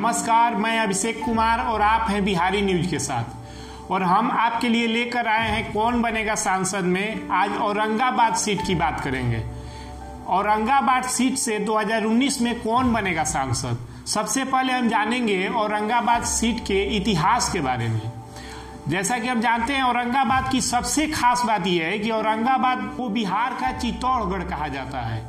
नमस्कार, मैं अभिषेक कुमार और आप हैं बिहारी न्यूज के साथ। और हम आपके लिए लेकर आए हैं कौन बनेगा सांसद में। आज औरंगाबाद सीट की बात करेंगे। औरंगाबाद सीट से 2019 में कौन बनेगा सांसद। सबसे पहले हम जानेंगे औरंगाबाद सीट के इतिहास के बारे में। जैसा कि हम जानते हैं, औरंगाबाद की सबसे खास बात यह है कि औरंगाबाद को बिहार का चित्तौड़गढ़ कहा जाता है।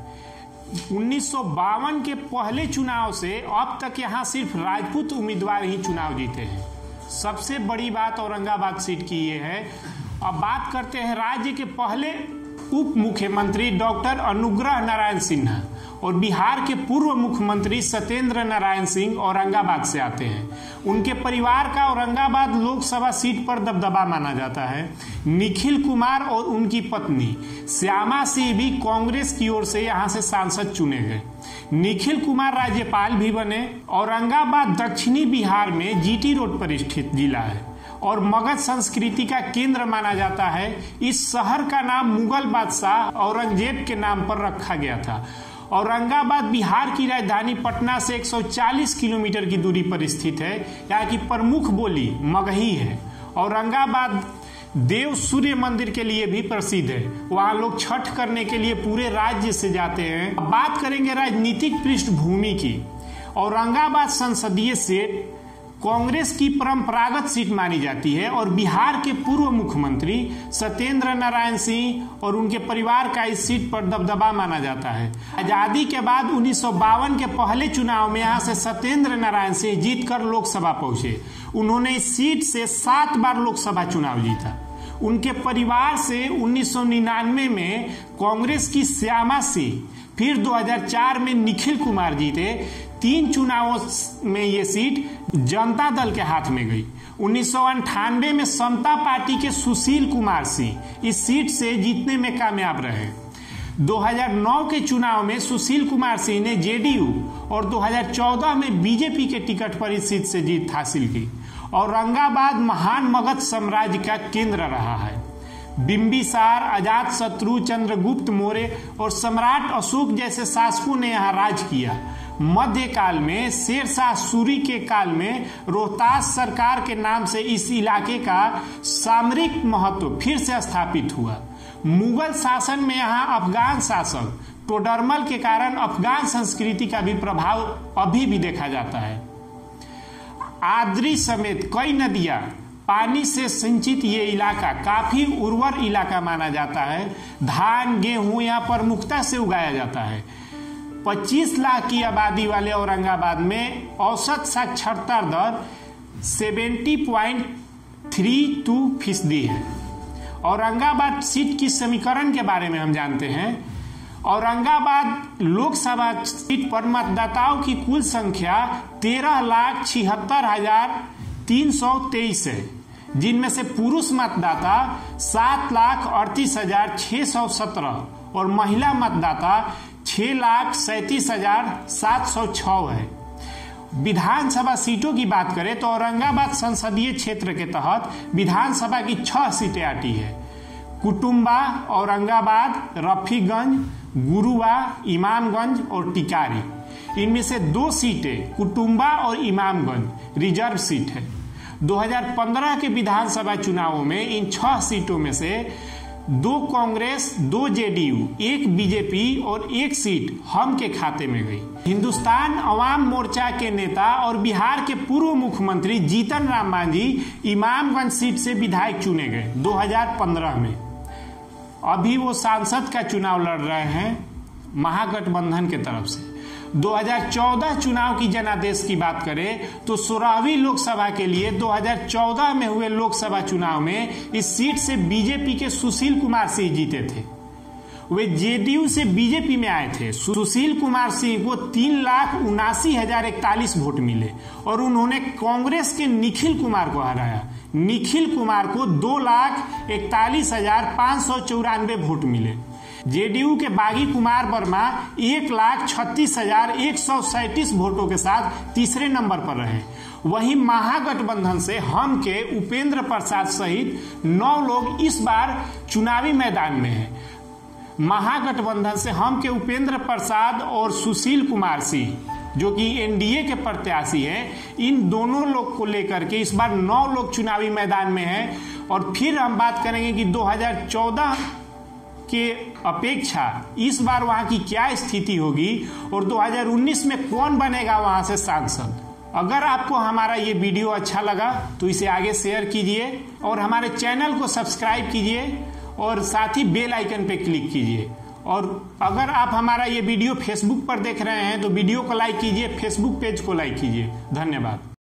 1952 के पहले चुनाव से अब तक यहां सिर्फ राजपूत उम्मीदवार ही चुनाव जीते हैं। सबसे बड़ी बात औरंगाबाद सीट की ये है। अब बात करते हैं राज्य के पहले उप मुख्यमंत्री डॉक्टर अनुज नारायण सिन्हा और बिहार के पूर्व मुख्यमंत्री सत्येंद्र नारायण सिंह औरंगाबाद से आते हैं। उनके परिवार का औरंगाबाद लोक सभा सीट पर दबदबा माना जाता है। निखिल कुमार और उनकी पत्नी श्यामा सिंह भी कांग्रेस की ओर से यहां से सांसद चुने गए। निखिल कुमार राज्यपाल भी बने। औरंगाबाद दक्षिणी बिहार में जीटी रोड पर स्थित जिला है और मगध संस्कृति का केंद्र माना जाता है। इस शहर का नाम मुगल बादशाह औरंगजेब के नाम पर रखा गया था। औरंगाबाद बिहार की राजधानी पटना से 140 किलोमीटर की दूरी पर स्थित है। यहाँ की प्रमुख बोली मगही है। औरंगाबाद देव सूर्य मंदिर के लिए भी प्रसिद्ध है। वहाँ लोग छठ करने के लिए पूरे राज्य से जाते हैं। अब बात करेंगे राजनीतिक पृष्ठभूमि की। औरंगाबाद संसदीय सीट कांग्रेस की परंपरागत सीट मानी जाती है और बिहार के पूर्व मुख्यमंत्री सत्येंद्र नारायण सिंह और उनके परिवार का इस सीट पर दबदबा माना जाता है। आजादी के बाद 1952 के पहले चुनाव में यहां से सत्येंद्र नारायण सिंह जीतकर लोकसभा पहुंचे। उन्होंने इस सीट से 7 बार लोकसभा चुनाव जीता। उनके परिवार से 1999 में कांग्रेस की श्यामा सिंह, फिर 2004 में निखिल कुमार जीते। 3 चुनावों में ये सीट जनता दल के हाथ में गई। 1998 में समता पार्टी के सुशील कुमार सिंह इस सीट से जीतने में कामयाब रहे। 2009 के चुनाव में सुशील कुमार सिंह ने जेडीयू और 2014 में बीजेपी के टिकट पर इस सीट से जीत हासिल की। औरंगाबाद महान मगध साम्राज्य का केंद्र रहा है। बिंबिसार, अजात शत्रु, चंद्रगुप्त मौर्य और सम्राट अशोक जैसे शासकों ने यहाँ राज किया। मध्यकाल में शेरशाह सूरी के काल में रोहतास सरकार के नाम से इस इलाके का सामरिक महत्व फिर से स्थापित हुआ। मुगल शासन में यहाँ अफगान शासक टोडरमल के कारण अफगान संस्कृति का भी प्रभाव अभी भी देखा जाता है। आद्री समेत कई नदियां पानी से सिंचित ये इलाका काफी उर्वर इलाका माना जाता है। धान, गेहूं यहाँ प्रमुखता से उगाया जाता है। 25 लाख की आबादी वाले औरंगाबाद में औसत साक्षरता दर 70.32% है। औरंगाबाद सीट की समीकरण के बारे में हम जानते हैं। औरंगाबाद लोकसभा सीट पर मतदाताओं की कुल संख्या 13,76,323 है, जिनमें से पुरुष मतदाता 7,38,617 और महिला मतदाता 6,37,706 है। विधानसभा सीटों की बात करें तो औरंगाबाद संसदीय क्षेत्र के तहत विधानसभा की 6 सीटें आती है। कुटुंबा, औरंगाबाद, रफीगंज, गुरुआ, इमामगंज और टिकारी। इनमें से 2 सीटें कुटुंबा और इमामगंज रिजर्व सीट है। 2015 के विधानसभा चुनावों में इन 6 सीटों में से 2 कांग्रेस, 2 जेडीयू, 1 बीजेपी और 1 सीट हम के खाते में गई। हिंदुस्तान अवाम मोर्चा के नेता और बिहार के पूर्व मुख्यमंत्री जीतन राम मांझी इमामगंज सीट से विधायक चुने गए 2015 में। अभी वो सांसद का चुनाव लड़ रहे हैं महागठबंधन के तरफ से। 2014 चुनाव की जनादेश की बात करें तो 16वीं लोकसभा के लिए 2014 में हुए लोकसभा चुनाव में इस सीट से बीजेपी के सुशील कुमार सिंह जीते थे। वे जेडीयू से बीजेपी में आए थे। सुशील कुमार सिंह को 3,79,041 वोट मिले और उन्होंने कांग्रेस के निखिल कुमार को हराया। निखिल कुमार को 2,41,594 वोट मिले। जेडीयू के बागी कुमार वर्मा 1,36,137 वोटों के साथ तीसरे नंबर पर रहे। वहीं महागठबंधन से हम के उपेंद्र प्रसाद सहित 9 लोग इस बार चुनावी मैदान में हैं। महागठबंधन से हम के उपेंद्र प्रसाद और सुशील कुमार सिंह जो कि एनडीए के प्रत्याशी हैं, इन दोनों लोग को लेकर के इस बार 9 लोग चुनावी मैदान में हैं। और फिर हम बात करेंगे कि 2014 के अपेक्षा इस बार वहां की क्या स्थिति होगी और 2019 में कौन बनेगा वहां से सांसद। अगर आपको हमारा ये वीडियो अच्छा लगा तो इसे आगे शेयर कीजिए और हमारे चैनल को सब्सक्राइब कीजिए और साथ ही बेल आइकन पे क्लिक कीजिए। और अगर आप हमारा ये वीडियो फेसबुक पर देख रहे हैं तो वीडियो को लाइक कीजिए, फेसबुक पेज को लाइक कीजिए। धन्यवाद।